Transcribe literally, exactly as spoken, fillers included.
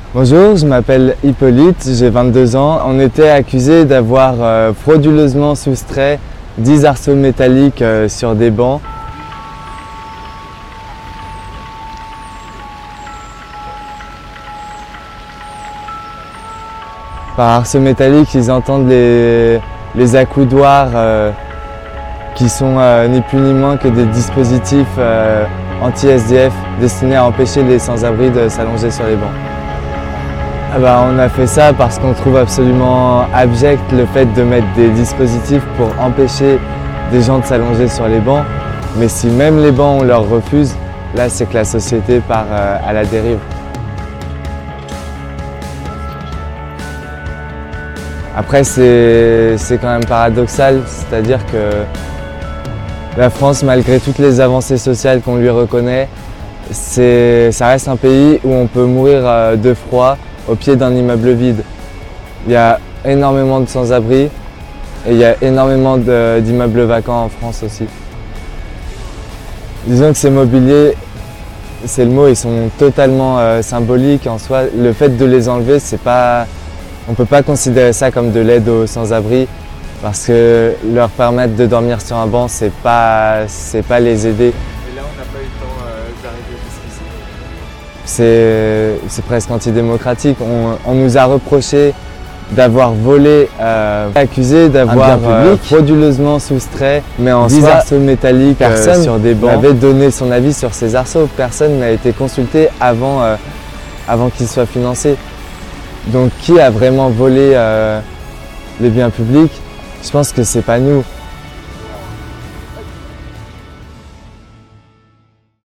Bonjour, je m'appelle Hippolyte, j'ai vingt-deux ans. On était accusé d'avoir euh, frauduleusement soustrait dix arceaux métalliques euh, sur des bancs. Par arceaux métalliques, ils entendent les, les accoudoirs euh, qui sont euh, ni plus ni moins que des dispositifs euh, anti-S D F destinés à empêcher les sans-abri de s'allonger sur les bancs. Ah bah, on a fait ça parce qu'on trouve absolument abject le fait de mettre des dispositifs pour empêcher des gens de s'allonger sur les bancs. Mais si même les bancs on leur refuse, là c'est que la société part euh, à la dérive. Après c'est quand même paradoxal, c'est-à-dire que la France, malgré toutes les avancées sociales qu'on lui reconnaît, ça reste un pays où on peut mourir euh, de froid au pied d'un immeuble vide. Il y a énormément de sans-abri et il y a énormément d'immeubles vacants en France aussi. Disons que ces mobiliers, c'est le mot, ils sont totalement euh, symboliques en soi. Le fait de les enlever, c'est pas, on ne peut pas considérer ça comme de l'aide aux sans-abri parce que leur permettre de dormir sur un banc, c'est pas, c'est pas les aider. Et là, on n'a pas eu le temps euh, d'arriver jusqu'ici. C'est presque antidémocratique. On, on nous a reproché d'avoir volé, euh, accusé d'avoir euh, frauduleusement soustrait, mais en dix arceaux métalliques personne euh, sur des bancs avait donné son avis sur ces arceaux. Personne n'a été consulté avant, euh, avant qu'ils soient financés. Donc qui a vraiment volé euh, les biens publics? Je pense que c'est pas nous.